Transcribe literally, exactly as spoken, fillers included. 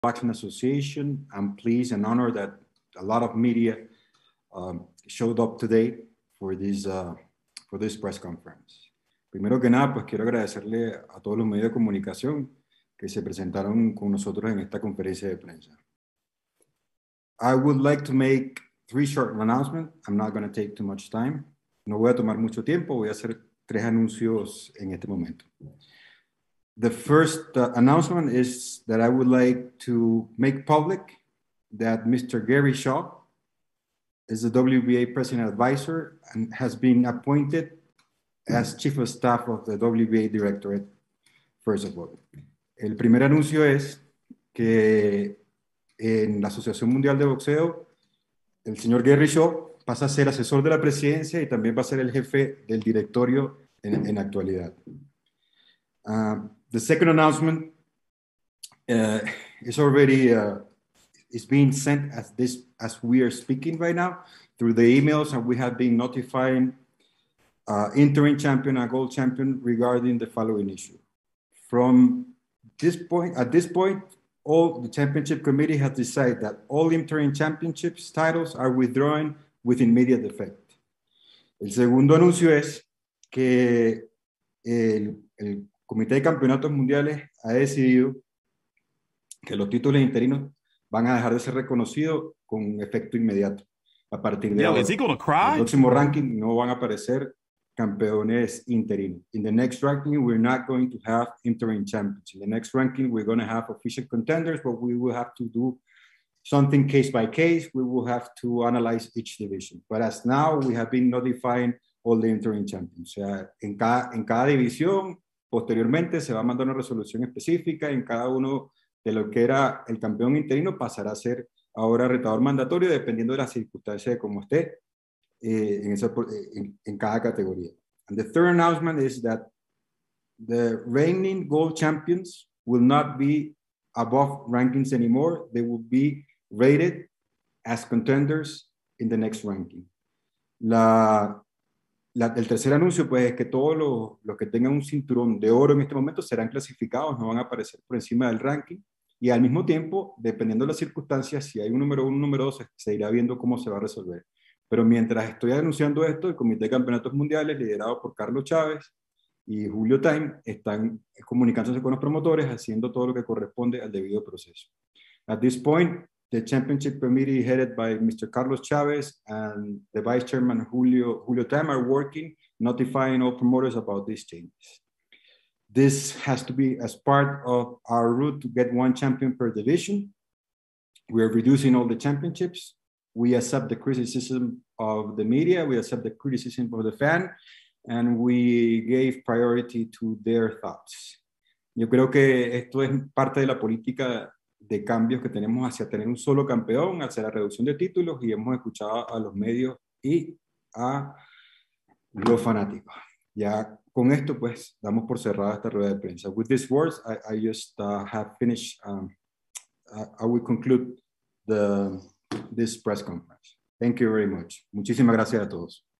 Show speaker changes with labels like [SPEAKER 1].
[SPEAKER 1] Boxing Association. I'm pleased and honored that a lot of media um, showed up today for this, uh, for this press conference. Primero que nada, pues quiero agradecerle a todos los medios de comunicación que se presentaron con nosotros en esta conferencia de prensa. I would like to make three short announcements. I'm not going to take too much time. No voy a tomar mucho tiempo. Voy a hacer tres anuncios en este momento. The first uh, announcement is that I would like to make public that Mister Gary Shaw is the W B A President Advisor and has been appointed as Chief of Staff of the W B A Directorate, first of all. El primer anuncio es que en la Asociación Mundial de Boxeo, el señor Gary Shaw pasa a ser asesor de la presidencia y también va a ser el jefe del directorio en, en actualidad. Uh, the second announcement uh, is already uh, is being sent as this as we are speaking right now through the emails, and we have been notifying uh, interim champion and gold champion regarding the following issue. From this point, at this point, all the championship committee has decided that all interim championships titles are withdrawn with immediate effect. El segundo anuncio es que el, el Comité de Campeonatos Mundiales ha decidido que los títulos interinos van a dejar de ser reconocidos con efecto inmediato. A partir de
[SPEAKER 2] Yo,
[SPEAKER 1] ahora,
[SPEAKER 2] is he gonna
[SPEAKER 1] en
[SPEAKER 2] cry?
[SPEAKER 1] el próximo ranking no van a aparecer campeones interinos. In the next ranking, we're not going to have interim champions. In the next ranking, we're going to have official contenders, but we will have to do something case by case. We will have to analyze each division. But as now, we have been notifying all the interim champions. O sea, en cada, en cada división, posteriormente se va a mandar una resolución específica. En cada uno de lo que era el campeón interino pasará a ser ahora retador mandatorio, dependiendo de las circunstancias de cómo esté eh, en, esa, en, en cada categoría. And the third announcement is that the reigning gold champions will not be above rankings anymore. They will be rated as contenders in the next ranking. La, la, el tercer anuncio, pues, es que todos los, los que tengan un cinturón de oro en este momento serán clasificados, no van a aparecer por encima del ranking. Y al mismo tiempo, dependiendo de las circunstancias, si hay un número uno, un número dos, se irá viendo cómo se va a resolver. Pero mientras estoy anunciando esto, el Comité de Campeonatos Mundiales, liderado por Carlos Chávez y Julio Time, están comunicándose con los promotores, haciendo todo lo que corresponde al debido proceso. At this point, the championship committee headed by Mister Carlos Chávez and the vice chairman Julio, Julio Time are working, notifying all promoters about these changes. This has to be as part of our route to get one champion per division. We are reducing all the championships. We accept the criticism of the media. We accept the criticism of the fan. And we gave priority to their thoughts. Yo creo que esto es parte de la política de cambios que tenemos hacia tener un solo campeón, hacia la reducción de títulos, y hemos escuchado a los medios y a los fanáticos. Ya con esto, pues, damos por cerrada esta rueda de prensa. With these words, I, I just uh, have finished, um, I, I will conclude the, this press conference. Thank you very much. Muchísimas gracias a todos.